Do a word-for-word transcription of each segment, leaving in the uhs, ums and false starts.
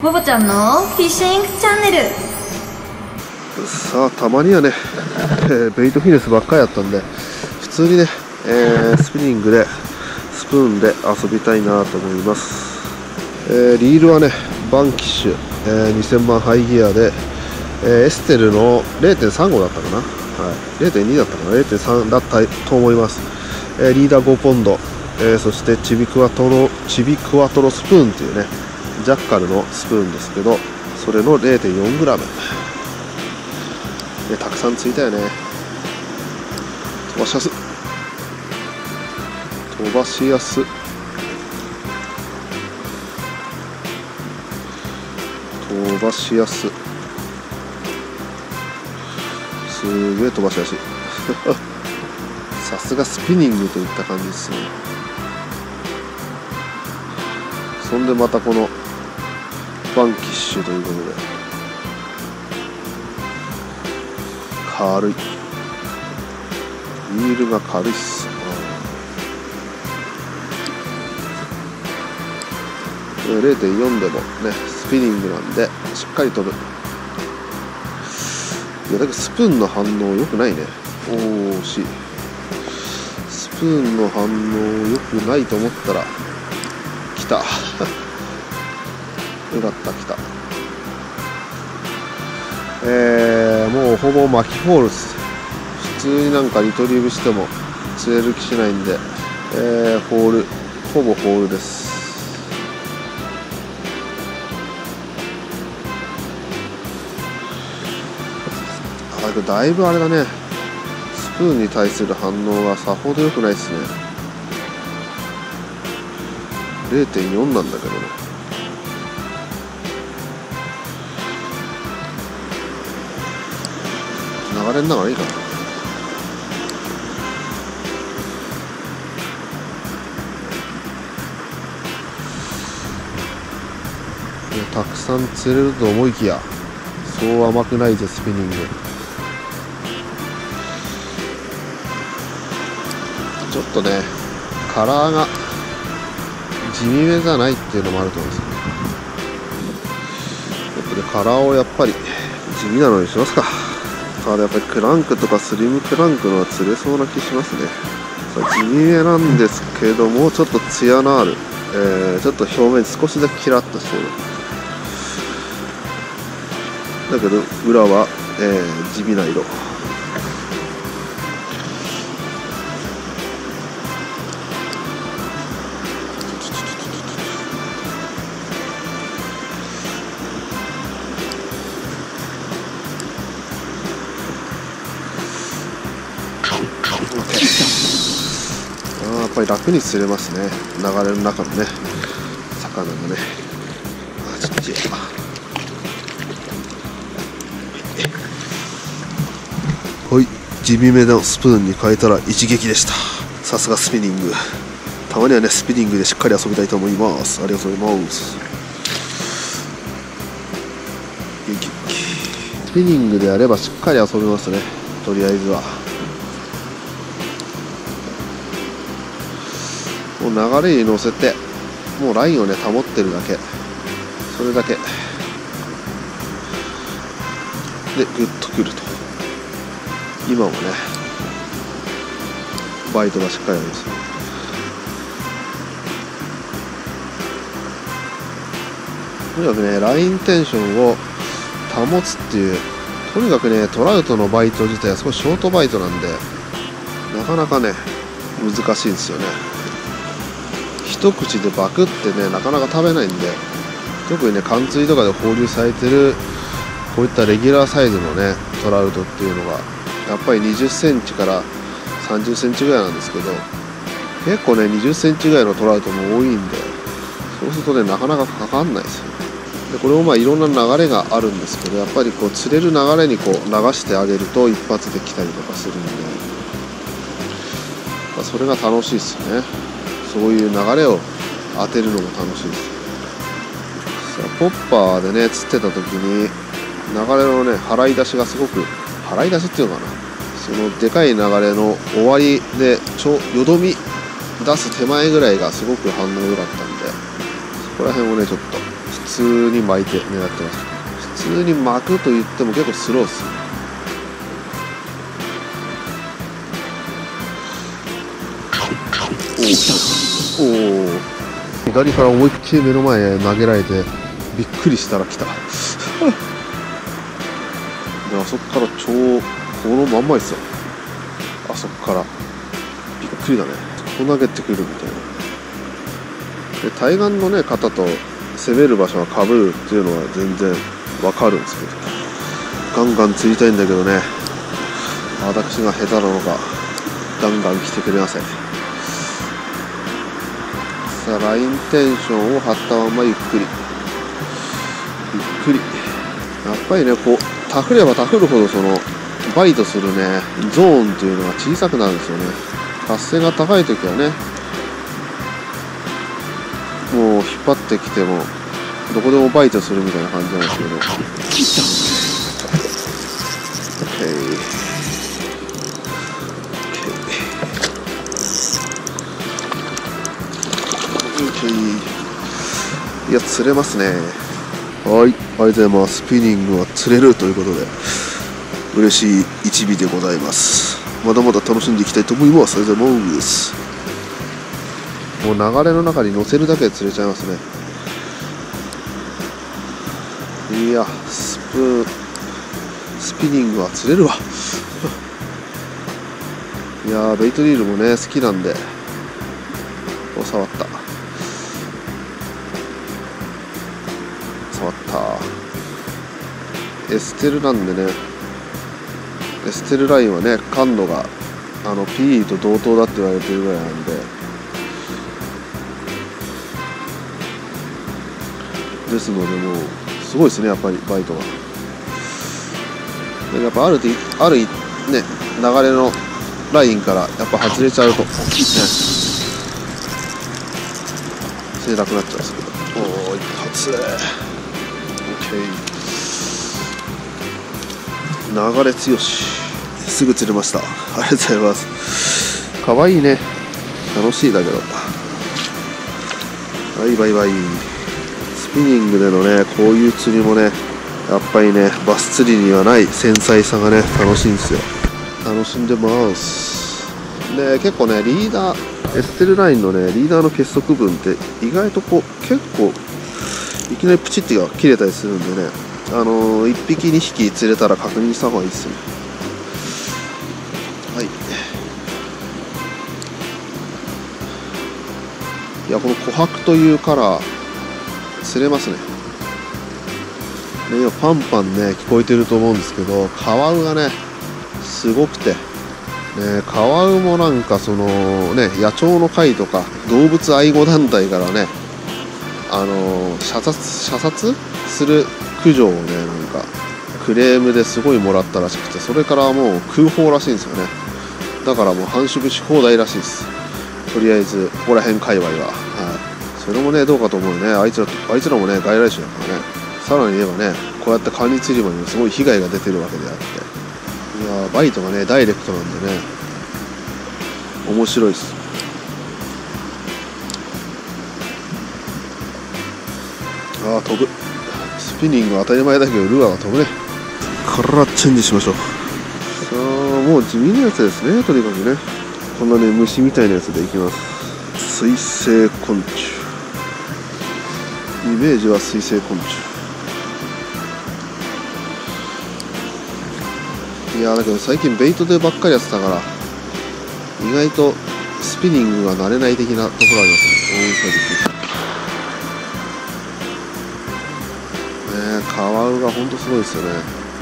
ボボちゃんのフィッシングチャンネル。 さあ、たまにはね、えー、ベイトフィネスばっかりやったんで、普通にね、えー、スピニングでスプーンで遊びたいなと思います。えー、リールはね、バンキッシュ、えー、にせんまんハイギアで、えー、エステルの れいてんさんご だったかな、はい、れいてんに だったかな、れいてんさん だったと思います。えー、リーダーごポンド、えー、そしてチビクワトロチビクワトロスプーンっていうね、ジャッカルのスプーンですけど、それの れいてんよんグラム、たくさんついたよね。飛ばしやす飛ばしやす飛ばしやすすげえ飛ばしやすいさすがスピニングといった感じですね。そんでまたこのバンキッシュということで軽い、リールが軽いっす。れいてんよん でもね、スピニングなんでしっかり飛ぶ。いやだけどスプーンの反応良くないね。おー惜しい。スプーンの反応良くないと思ったら来たよかった、来た。えー、もうほぼ巻きホールです。普通になんかリトリーブしても釣れる気しないんで、えー、ホールほぼホールです。あ、だけどだいぶあれだね、スプーンに対する反応がさほど良くないですね。 れいてんよん なんだけどね。流れんながらいいかな。たくさん釣れると思いきやそう甘くないぜスピニング。ちょっとねカラーが地味めじゃないっていうのもあると思うんですよね。ちょっとねカラーをやっぱり地味なのにしますか。ただやっぱりクランクとかスリムクランクのは釣れそうな気しますね。地味めなんですけどもうちょっとツヤのある、えー、ちょっと表面少しだけキラッとしてるだけど裏は、えー、地味な色。あ、やっぱり楽に釣れますね、流れの中のね魚がね。あ、ちっちゃい。はい、地味めのスプーンに変えたら一撃でした。さすがスピニング。たまにはねスピニングでしっかり遊びたいと思います。ありがとうございます。スピニングであればしっかり遊びますね、とりあえずは。もう流れに乗せてもうラインをね保ってるだけ、それだけでグッとくると。今もねバイトがしっかりあります。とにかくねラインテンションを保つっていう、とにかくねトラウトのバイト自体は少しショートバイトなんでなかなかね難しいんですよね。一口でバクってねなかなか食べないんで、特にね貫通とかで放流されてるこういったレギュラーサイズのねトラウトっていうのがやっぱりにじゅっセンチからさんじゅっセンチぐらいなんですけど、結構ねにじゅっセンチぐらいのトラウトも多いんで、そうするとねなかなかかかんないですよ。でこれもまあいろんな流れがあるんですけど、やっぱりこう釣れる流れにこう流してあげると一発で来たりとかするんで、まあ、それが楽しいですよね。そういう流れを当てるのも楽しいです。ポッパーでね釣ってた時に流れのね払い出しがすごく、払い出しっていうのかな、そのでかい流れの終わりでちょよどみ出す手前ぐらいがすごく反応良かったんで、そこら辺をねちょっと通に巻いて狙ってます。普通に巻くと言っても結構スローっす。おお、左から思いっきり目の前へ投げられてびっくりしたら来た。であそこから超このまんまですよ。あそこからびっくりだね。こう投げてくるみたいな。で対岸のね方と攻める場所がかぶるっていうのは全然わかるんですけど、ガンガン釣りたいんだけどね、私が下手なのかガンガン来てくれません。さあラインテンションを張ったままゆっくりゆっくり。やっぱりねこうタフればタフるほどそのバイトするねゾーンっていうのが小さくなるんですよね。活性が高い時はねもう引っ張ってきてもどこでもバイトするみたいな感じなんですけど、 OK、 いや釣れますね。はい、ありがとうございます。スピニングは釣れるということで嬉しい一尾でございます。まだまだ楽しんでいきたいと思います。ありがとうございます。もう流れの中に乗せるだけで釣れちゃいますね。いやスプーンスピニングは釣れるわ。いやベイトリールもね好きなんでお触った触ったエステルなんでね、エステルラインはね感度があの ピー と同等だって言われてるぐらいなんで、ですのでもうすごいですねやっぱりバイトが。やっぱあるあるね流れのラインからやっぱ外れちゃうとね釣れなくなっちゃうんですけど、おお一発 OK、 流れ強しすぐ釣れました。ありがとうございます。かわいいね、楽しいだけど。バイバイバイ。スピニングでのねこういう釣りもねやっぱりねバス釣りにはない繊細さがね楽しいんですよ。楽しんでます。で結構ねリーダーエステルラインのねリーダーの結束部分って意外とこう結構いきなりプチッてが切れたりするんでね、あのー、いっぴきにひき釣れたら確認した方がいいですね。はい、いやこの琥珀というカラー釣れますね。で今パンパンね聞こえてると思うんですけど、カワウがねすごくて、ね、カワウもなんかそのね野鳥の会とか動物愛護団体からねあの射殺射殺する駆除をねなんかクレームですごいもらったらしくて、それからもう空砲らしいんですよね。だからもう繁殖し放題らしいです。とりあえずここら辺界隈は、はい、それもねどうかと思うよね。あいつらあいつらもね外来種だからね。さらに言えばねこうやってカニ釣り場にすごい被害が出てるわけであって、いやバイトがねダイレクトなんでね面白いです。ああ飛ぶ。スピニング当たり前だけどルアーが飛ぶね。カラーチェンジしましょう。さあもう地味なやつですね。とにかくねこんなね虫みたいなやつでいきます。水生昆虫、イメージは水生昆虫。いやだけど最近ベイトでばっかりやってたから意外とスピニングが慣れない的なところありますね。ねえカワウがほんとすごいですよね。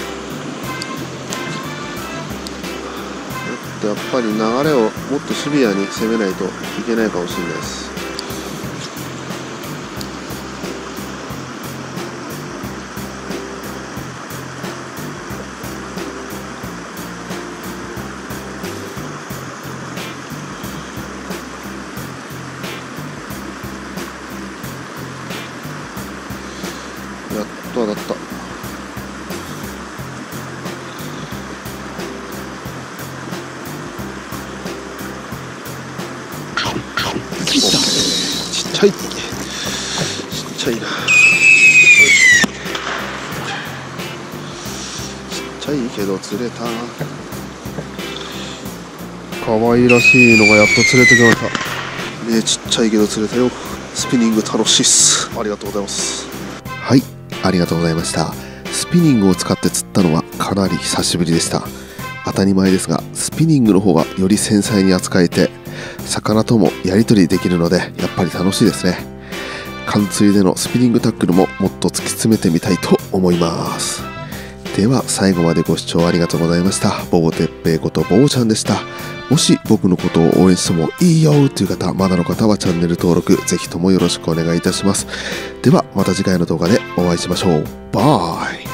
やっぱり流れをもっとシビアに攻めないといけないかもしれないです。やっと当たった。ちっちゃいちっちゃいな。 ちゃいけど釣れた。可愛らしいのがやっと釣れてきましたね。ちっちゃいけど釣れたよ。スピニング楽しいっす。ありがとうございます。はい、ありがとうございました。スピニングを使って釣ったのはかなり久しぶりでした。当たり前ですが、スピニングの方がより繊細に扱えて魚ともやり取りできるので、やっぱり楽しいですね。貫通でのスピニングタックルももっと突き詰めてみたいと思います。では最後までご視聴ありがとうございました。ボボてっぺいことボボちゃんでした。もし僕のことを応援してもいいよという方、まだの方はチャンネル登録ぜひともよろしくお願いいたします。ではまた次回の動画でお会いしましょう。バイ。